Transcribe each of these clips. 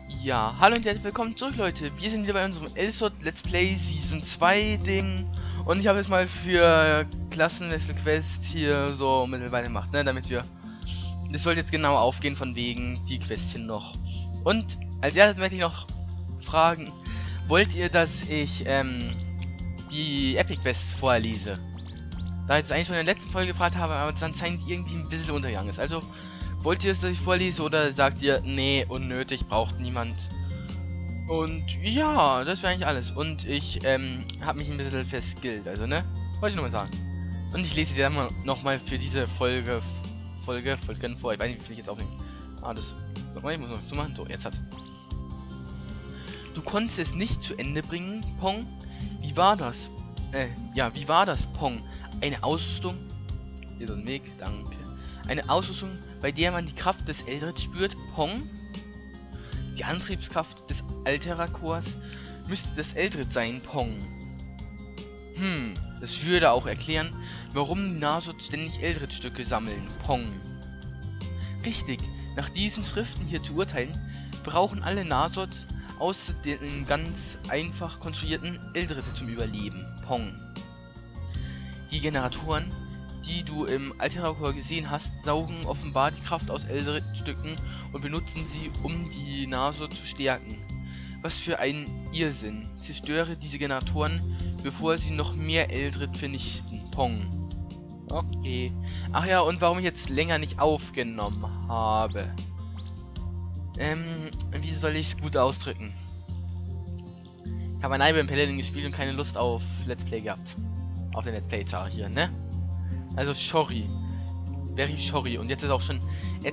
Ja, hallo und herzlich willkommen zurück, Leute. Wir sind wieder bei unserem Elsword Let's Play Season 2 Ding. Und ich habe jetzt mal für Klassenwechsel-Quest hier so mittlerweile gemacht, ne, damit wir... Das sollte jetzt genau aufgehen von wegen die Questchen noch. Und als erstes möchte ich noch fragen, wollt ihr, dass ich die Epic Quests vorlese? Da ich jetzt eigentlich schon in der letzten Folge gefragt habe, aber es anscheinend irgendwie ein bisschen untergegangen ist. Also, wollt ihr es, dass ich vorlese, oder sagt ihr, nee, unnötig, braucht niemand? Und ja, das wäre eigentlich alles. Und ich habe mich ein bisschen verskillt, also ne? Wollte ich nur mal sagen. Und ich lese dir dann nochmal für diese Folgen vor. Ich weiß nicht, wie viel ich jetzt aufnehme. Ah, das... Ich muss noch zumachen. So, jetzt hat... Du konntest es nicht zu Ende bringen, Pong? Wie war das? Ja, wie war das, Pong? Eine Ausrüstung? Hier so ein Weg, danke. Eine Ausrüstung, bei der man die Kraft des Eldred spürt, Pong? Die Antriebskraft des Altera-Cores müsste das Eldred sein, Pong. Das würde auch erklären, warum die Nasod ständig Eldred-Stücke sammeln, Pong. Richtig, nach diesen Schriften hier zu urteilen, brauchen alle Nasod außer den ganz einfach konstruierten Eldred zum Überleben, Pong. Die Generatoren, die du im Altera-Core gesehen hast, saugen offenbar die Kraft aus Eldred-Stücken und benutzen sie, um die Nasod zu stärken. Was für ein Irrsinn. Zerstöre diese Generatoren, bevor sie noch mehr Eldred vernichten. Pong. Okay. Ach ja, und warum ich jetzt länger nicht aufgenommen habe. Wie soll ich es gut ausdrücken? Ich habe ein Iron Paladin gespielt und keine Lust auf Let's Play gehabt. Auf den Let's Play-Tag hier, ne? Also sorry. Very sorry. Und jetzt ist auch schon kann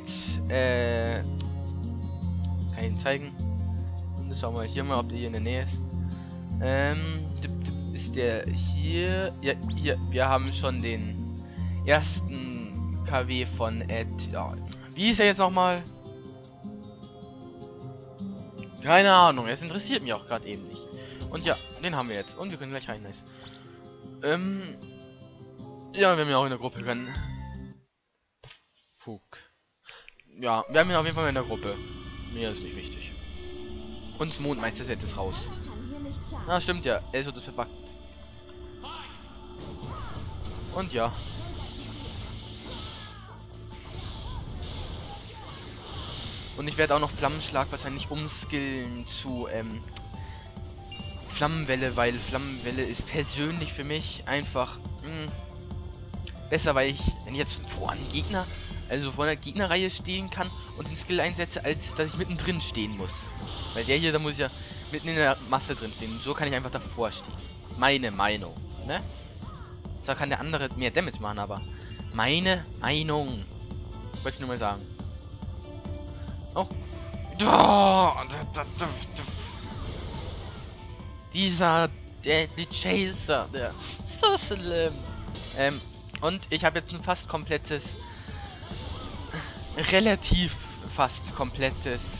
ich ihn zeigen? Und schauen wir hier mal, ob der hier in der Nähe ist. Ist der hier? Ja, hier. Wir haben schon den ersten KW von Ed. Ja. Wie ist er jetzt nochmal? Keine Ahnung. Es interessiert mich auch gerade eben nicht. Und ja, den haben wir jetzt. Und wir können gleich rein. Nice. Ja, wir haben ja auch in der Gruppe können. Fuck. Ja, wir haben ihn auf jeden Fall in der Gruppe. Mir ist nicht wichtig. Und das Mondmeister-Set ist raus. Ah, stimmt ja. Elsword ist verpackt. Und ja. Und ich werde auch noch Flammenschlag wahrscheinlich umskillen zu Flammenwelle, weil Flammenwelle ist persönlich für mich einfach besser, weil ich, wenn ich jetzt vor einem Gegner, also vor einer Gegnerreihe stehen kann und den Skill einsetze, als dass ich mittendrin stehen muss. Weil der hier, da muss ich ja mitten in der Masse drin stehen. Und so kann ich einfach davor stehen. Meine Meinung, ne? Zwar kann der andere mehr Damage machen, aber meine Meinung. Wollte ich nur mal sagen. Oh. Dieser Deadly Chaser, der ist so schlimm. Und ich habe jetzt ein fast komplettes, relativ fast komplettes,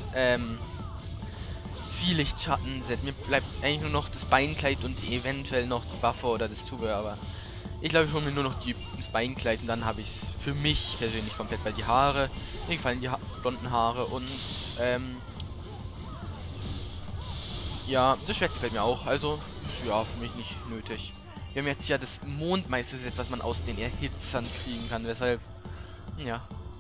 Zwielichtschattenset. Mir bleibt eigentlich nur noch das Beinkleid und eventuell noch die Waffe oder das Zubehör, aber ich glaube, ich hole mir nur noch das Beinkleid und dann habe ich es für mich persönlich komplett, weil die Haare, mir gefallen die blonden Haare und, ja, das Schwert gefällt mir auch, also, ja, für mich nicht nötig. Wir haben jetzt ja das Mondmeister-Set, was man aus den Erhitzern kriegen kann, deshalb, ja.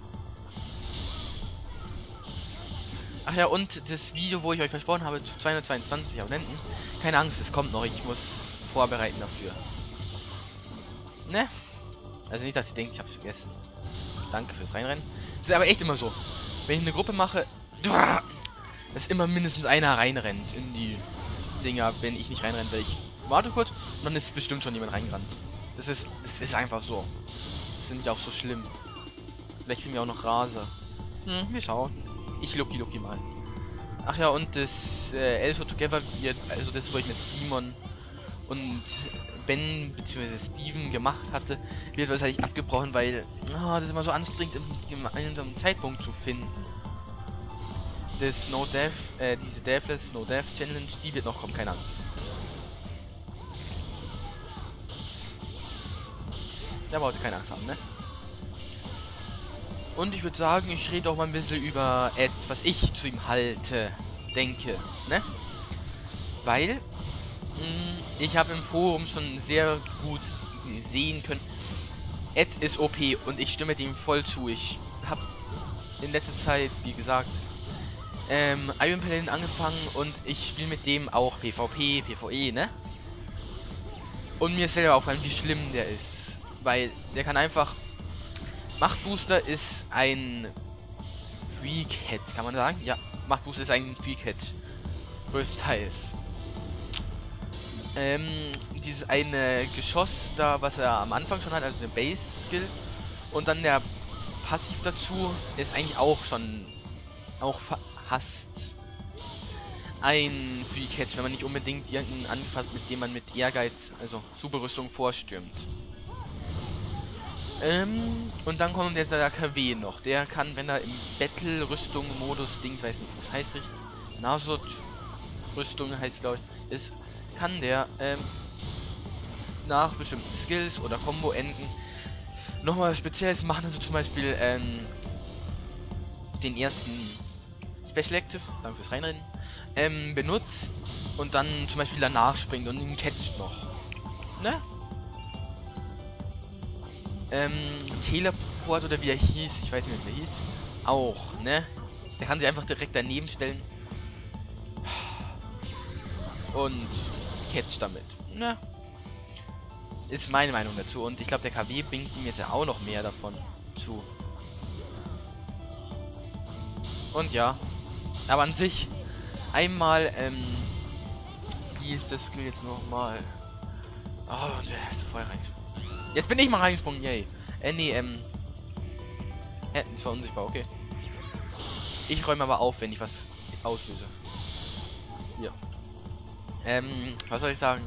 Ach ja, und das Video, wo ich euch versprochen habe, zu 222 Abonnenten, keine Angst, es kommt noch, ich muss vorbereiten dafür. Ne? Also nicht, dass ihr denkt, ich hab's vergessen. Danke fürs Reinrennen. Das ist aber echt immer so. Wenn ich eine Gruppe mache, dass immer mindestens einer reinrennt in die Dinger, wenn ich nicht reinrenne, weil ich warte kurz und dann ist bestimmt schon jemand reingerannt. Das ist einfach so. Das sind ja auch so schlimm. Vielleicht kriegen wir auch noch Rase. Wir schauen. Ich Lucky mal. Ach ja, und das Elsword Together wird, also das, wo ich mit Simon und Ben bzw. Steven gemacht hatte, wird wahrscheinlich abgebrochen, weil das ist immer so anstrengend, in einem Zeitpunkt zu finden. Das No Death, diese Deathless No Death Challenge, die wird noch kommen, keine Angst. Da braucht ihr keine Angst haben, ne? Und ich würde sagen, ich rede auch mal ein bisschen über Ed, was ich zu ihm halte. denke, ne? Weil ich habe im Forum schon sehr gut sehen können, Ed ist OP und ich stimme dem voll zu. Ich habe in letzter Zeit, wie gesagt, Iron Paladin angefangen und ich spiele mit dem auch PvP, PvE, ne? Und mir ist selber aufgefallen, wie schlimm der ist. Weil der kann einfach... Machtbooster ist ein Freak-Head, kann man sagen? Ja, Machtbooster ist ein Freak-Head. Größtenteils. Dieses eine Geschoss da, was er am Anfang schon hat, also eine Base-Skill. Und dann der Passiv dazu ist eigentlich auch schon... auch fast ein Freak-Head, wenn man nicht unbedingt irgendeinen angefasst, mit dem man mit Ehrgeiz, also Superrüstung vorstürmt. Und dann kommt der KW noch. Der kann, wenn er im Battle-Rüstung-Modus, Ding, weiß nicht, was heißt richtig, Nasut-Rüstung heißt, glaube ich, ist, kann der, nach bestimmten Skills oder Combo-Enden nochmal was Spezielles machen, also zum Beispiel, den ersten Special Active, danke fürs Reinreden, benutzt und dann zum Beispiel danach springt und ihn catcht noch. Ne? Teleport oder wie er hieß, ich weiß nicht, wie er hieß, auch, ne? Der kann sich einfach direkt daneben stellen und catcht damit, ne? Ist meine Meinung dazu und ich glaube, der KW bringt ihm jetzt ja auch noch mehr davon zu. Und ja, aber an sich einmal, wie ist das Skill jetzt nochmal? Oh, der ist vorher reingesprungen. Jetzt bin ich mal reingesprungen, yay. Ist zwar unsichtbar, okay. Ich räume aber auf, wenn ich was auslöse. Ja. Was soll ich sagen?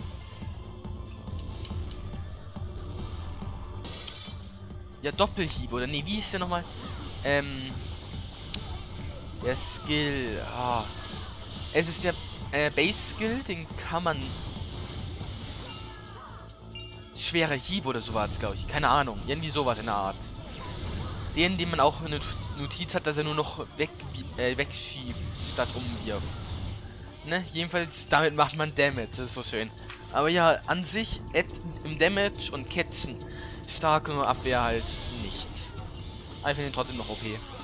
Ja, Doppelhieb, oder nee, wie ist der nochmal? Der Skill, es ist der Base-Skill, den kann man... Schwerer Hieb oder so war es, glaube ich. Keine Ahnung. Irgendwie sowas in der Art. Den man auch eine Notiz hat, dass er nur noch wegschiebt, statt umwirft. Ne? Jedenfalls, damit macht man Damage. Das ist so schön. Aber ja, an sich, im Damage und Catchen, starke nur Abwehr halt nichts. Aber ich finde ihn trotzdem noch OP.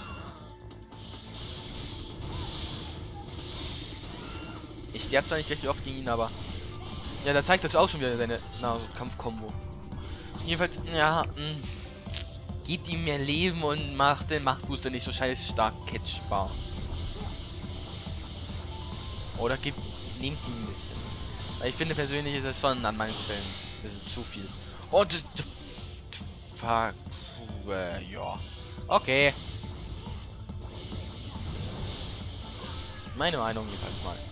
Ich sterbe zwar nicht wirklich oft gegen ihn, aber... Ja, da zeigt das auch schon wieder seine Kampf-Kombo. Jedenfalls, ja, gibt ihm mehr Leben und macht den Machtbooster nicht so scheiß stark catchbar. Oder nehmt ihn ein bisschen. Weil ich finde persönlich ist es schon an manchen Stellen ein bisschen zu viel. Und fuck. Ja. Okay. Meine Meinung jedenfalls mal.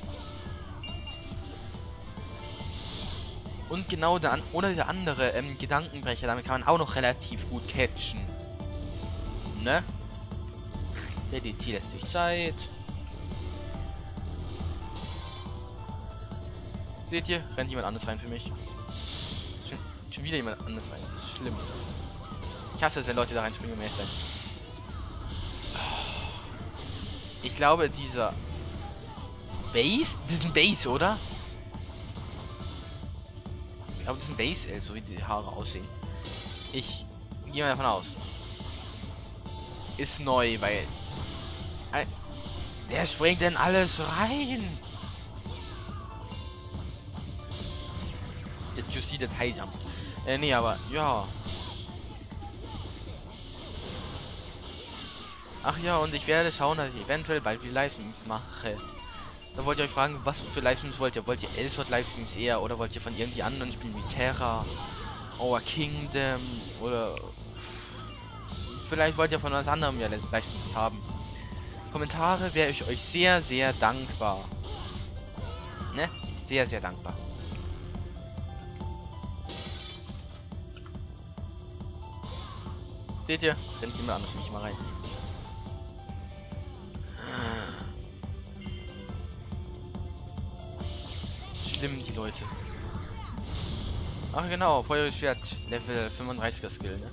Und genau der andere Gedankenbrecher, damit kann man auch noch relativ gut catchen. Ne? Der DT lässt sich Zeit. Seht ihr? Rennt jemand anderes rein für mich. Schon wieder jemand anderes rein. Das ist schlimm. Ich hasse es, wenn Leute da reinspringen, um ehrlich sein. Ich glaube, dieser Base? Diesen Base, oder? Ich glaube, das ist ein Base-L, so wie die Haare aussehen. Ich gehe mal davon aus. Ist neu, weil... der springt denn alles rein. Jetzt just die Detail-Jump. Nee, aber ja. Ach ja, und ich werde schauen, dass ich eventuell bald die Livestreams mache. Da wollt ihr euch fragen, was für Livestreams wollt ihr? Wollt ihr Elsword Livestreams eher oder wollt ihr von irgendwie anderen Spielen wie Terra, Our Kingdom oder vielleicht wollt ihr von was anderem ja Livestreams haben? Kommentare wäre ich euch sehr, sehr dankbar. Ne? Sehr, sehr dankbar. Seht ihr? Rennt jemand anders nicht mal rein. Schlimm, die Leute. Ach genau, Feuerschwert, Level 35er Skill, ne?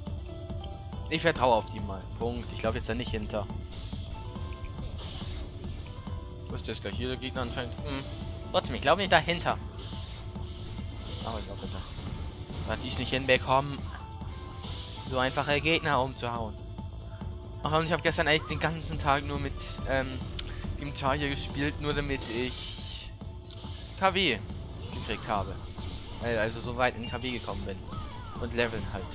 Ich vertraue auf die mal. Punkt. Ich laufe jetzt da nicht hinter. Wo ist das gleich? Hier der Gegner anscheinend. Trotzdem, ich glaube nicht dahinter. Aber ich glaube dahinter. Weil die ich nicht hinbekommen, so einfache Gegner umzuhauen. Ach, und ich habe gestern eigentlich den ganzen Tag nur mit dem Charger gespielt, nur damit ich KW gekriegt habe. Also so weit in KW gekommen bin. Und leveln halt.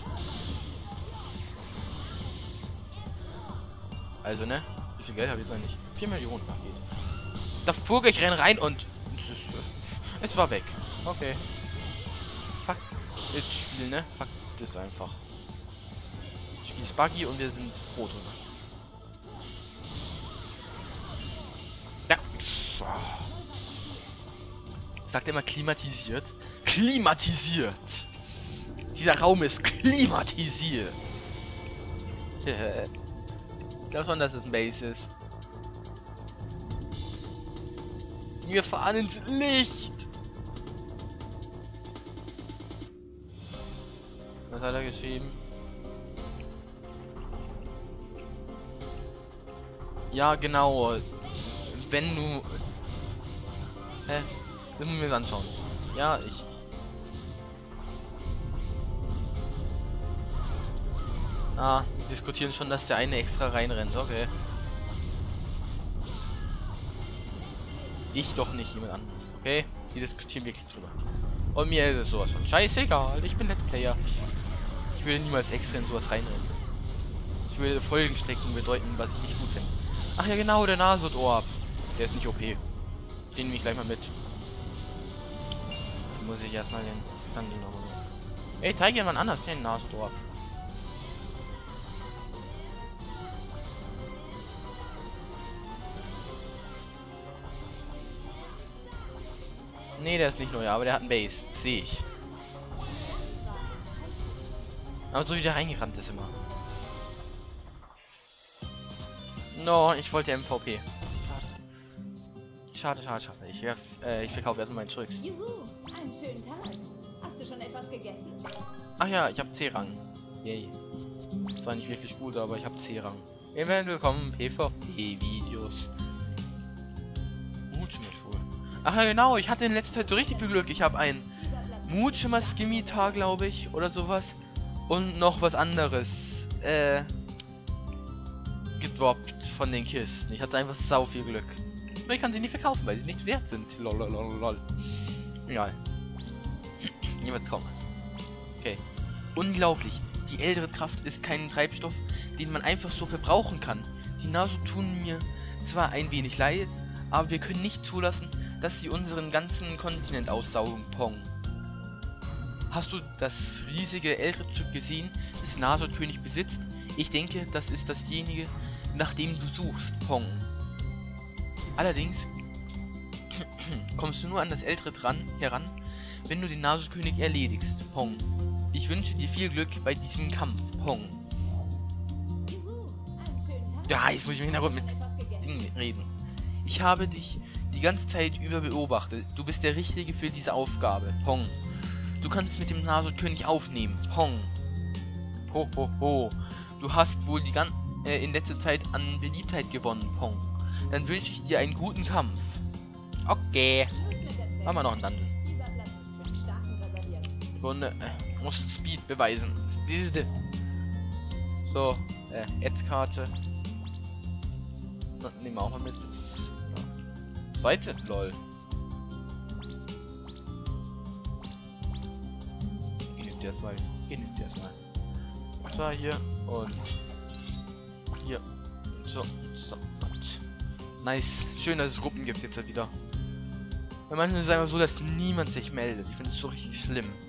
Also ne? Wie viel Geld habe ich jetzt eigentlich? 4 Millionen geht. Da fuhr ich rein und es war weg. Okay. Fuck das Spiel, ne? Fuck das einfach. Das Spiel ist buggy und wir sind froh drüber. Ja. Sagt immer klimatisiert. Klimatisiert. Dieser Raum ist klimatisiert. Ich glaube schon, dass es ein Base ist. Wir fahren ins Licht. Was hat er geschrieben? Ja, genau. Wenn du... Hä? Das müssen wir uns anschauen. Ja, ich... Ah, wir diskutieren schon, dass der eine extra reinrennt. Okay. Ich doch nicht, jemand anderes. Okay? Wir diskutieren wirklich drüber. Und mir ist es sowas von scheißegal. Ich bin Let's Player. Ich will niemals extra in sowas reinrennen. Ich will Folgenstrecken bedeuten, was ich nicht gut finde. Ach ja genau, der Nasodorb. Der ist nicht OP. Den nehme ich gleich mal mit. Jetzt muss ich erstmal den... Dann den nochmal. Ey, zeig jemand anders den Nasodorb. Nee, der ist nicht neu, aber der hat ein Base. Sehe ich. Aber so wie der reingerannt ist immer. No, ich wollte MVP. Schade. Schade. Ich verkaufe erstmal meinen Zeugs. Juhu, einen schönen Tag. Hast du schon etwas gegessen? Ach ja, ich habe C-Rang. Yay. Zwar nicht wirklich gut, aber ich habe C-Rang. Eventuell kommen PvP-Videos. Mutschimmer-Schuhe. Ach ja, genau, ich hatte in letzter Zeit so richtig viel Glück. Ich habe einen Mutschimmer-Skimitar, glaube ich, oder sowas. Und noch was anderes, gedroppt von den Kisten. Ich hatte einfach sau viel Glück. Aber ich kann sie nicht verkaufen, weil sie nicht wert sind. Lol. Egal. Niemals kaum was. Okay. Unglaublich. Die ältere Kraft ist kein Treibstoff, den man einfach so verbrauchen kann. Die Naso tun mir zwar ein wenig leid, aber wir können nicht zulassen, dass sie unseren ganzen Kontinent aussaugen. Pong. Hast du das riesige Eldritch gesehen, das Nasod-König besitzt? Ich denke, das ist dasjenige, nach dem du suchst. Pong. Allerdings kommst du nur an das Eldritch heran, wenn du den Nasod-König erledigst. Pong. Ich wünsche dir viel Glück bei diesem Kampf. Pong. Ja, jetzt muss ich im Hintergrund mit Dingen reden. Ich habe dich die ganze Zeit über beobachtet. Du bist der Richtige für diese Aufgabe. Pong. Du kannst es mit dem Nasod-König aufnehmen. Pong. Ho. Du hast wohl in letzter Zeit an Beliebtheit gewonnen. Pong. Dann wünsche ich dir einen guten Kampf. Okay. Machen wir noch einen Dungeon. Sekunde. Muss Speed beweisen. Speed. So. Ads-Karte. Nehmen wir auch mal mit. Ja. Zweite. Lol. Erstmal. Da hier und hier. So. Und nice. Schön, dass es Gruppen gibt jetzt halt wieder. Bei manchen ist es einfach so, dass niemand sich meldet. Ich finde es so richtig schlimm.